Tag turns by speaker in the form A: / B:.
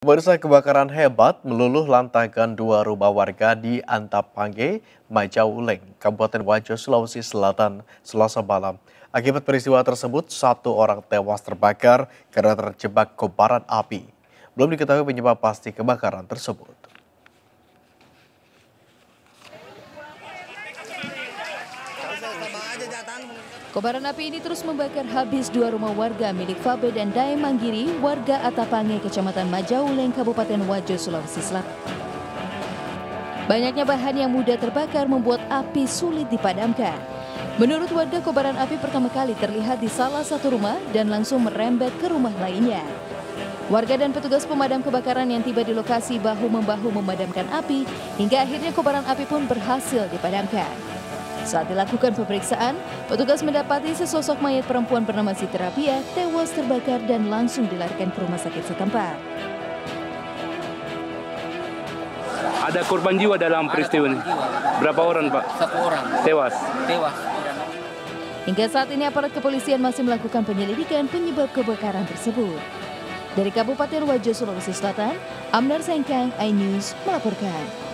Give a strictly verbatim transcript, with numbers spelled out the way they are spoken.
A: Pemirsa, kebakaran hebat meluluh lantakan dua rumah warga di Antapangge, Majauleng, Kabupaten Wajo, Sulawesi Selatan, Selasa malam. Akibat peristiwa tersebut, satu orang tewas terbakar karena terjebak kobaran api. Belum diketahui penyebab pasti kebakaran tersebut.
B: Kobaran api ini terus membakar habis dua rumah warga milik Fabe dan Dae Manggiri, warga Atapange, Kecamatan Majauleng, Kabupaten Wajo, Sulawesi Selatan. Banyaknya bahan yang mudah terbakar membuat api sulit dipadamkan. Menurut warga, kobaran api pertama kali terlihat di salah satu rumah dan langsung merembet ke rumah lainnya. Warga dan petugas pemadam kebakaran yang tiba di lokasi bahu-membahu memadamkan api, hingga akhirnya kobaran api pun berhasil dipadamkan. Saat dilakukan pemeriksaan, petugas mendapati sesosok mayat perempuan bernama Siti Rabia tewas terbakar dan langsung dilarikan ke rumah sakit setempat.
C: Ada korban jiwa dalam peristiwa ini? Berapa orang, Pak?
D: Satu orang.
C: Tewas?
D: Tewas.
B: Hingga saat ini aparat kepolisian masih melakukan penyelidikan penyebab kebakaran tersebut. Dari Kabupaten Wajo, Sulawesi Selatan, Amnar Sengkang, iNews melaporkan.